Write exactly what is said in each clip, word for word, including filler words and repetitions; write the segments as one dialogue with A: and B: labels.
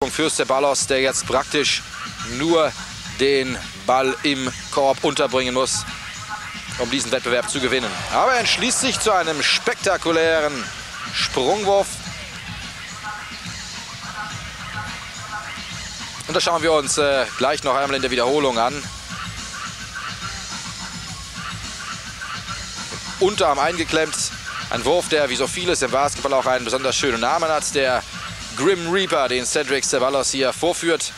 A: Schlusspunkt für Ceballos, der jetzt praktisch nur den Ball im Korb unterbringen muss, um diesen Wettbewerb zu gewinnen. Aber er entschließt sich zu einem spektakulären Sprungwurf. Und das schauen wir uns äh, gleich noch einmal in der Wiederholung an. Unterarm eingeklemmt. Ein Wurf, der wie so vieles im Basketball auch einen besonders schönen Namen hat. Der Grim Reaper, den Cedric Ceballos hier vorführt.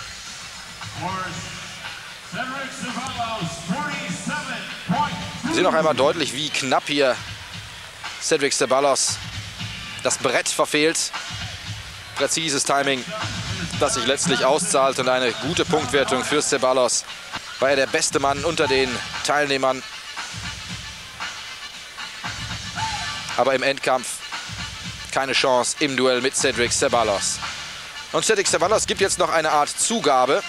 A: Wir sehen noch einmal deutlich, wie knapp hier Cedric Ceballos das Brett verfehlt. Präzises Timing, das sich letztlich auszahlt, und eine gute Punktwertung für Ceballos. War er der beste Mann unter den Teilnehmern. Aber im Endkampf keine Chance im Duell mit Cedric Ceballos. Und Cedric Ceballos gibt jetzt noch eine Art Zugabe.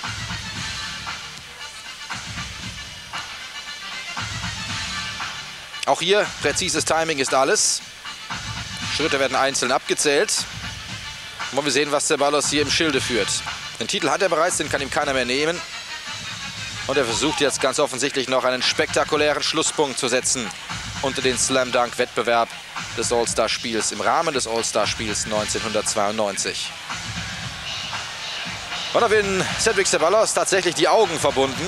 A: Auch hier präzises Timing ist alles. Schritte werden einzeln abgezählt. Wollen wir sehen, was Ceballos hier im Schilde führt. Den Titel hat er bereits, den kann ihm keiner mehr nehmen. Und er versucht jetzt ganz offensichtlich noch einen spektakulären Schlusspunkt zu setzen unter den Slam-Dunk-Wettbewerb des All-Star-Spiels im Rahmen des All-Star-Spiels neunzehnhundertzweiundneunzig. Und da werden Cedric Ceballos tatsächlich die Augen verbunden.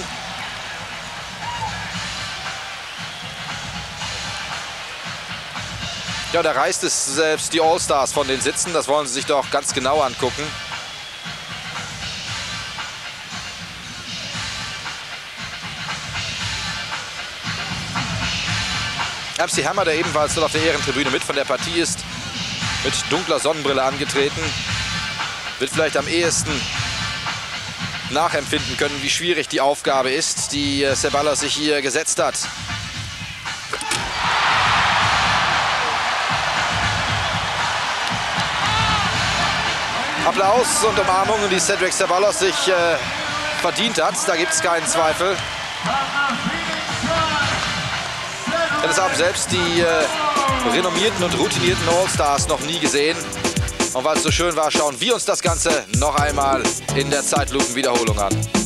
A: Ja, da reißt es selbst die All-Stars von den Sitzen. Das wollen sie sich doch ganz genau angucken. M C Hammer, der ebenfalls dort auf der Ehrentribüne mit von der Partie ist, mit dunkler Sonnenbrille angetreten, wird vielleicht am ehesten nachempfinden können, wie schwierig die Aufgabe ist, die Ceballos sich hier gesetzt hat. Applaus und Umarmungen, die Cedric Ceballos sich äh, verdient hat, da gibt es keinen Zweifel. Denn es haben selbst die äh, renommierten und routinierten All-Stars noch nie gesehen. Und weil es so schön war, schauen wir uns das Ganze noch einmal in der Zeitlupenwiederholung an.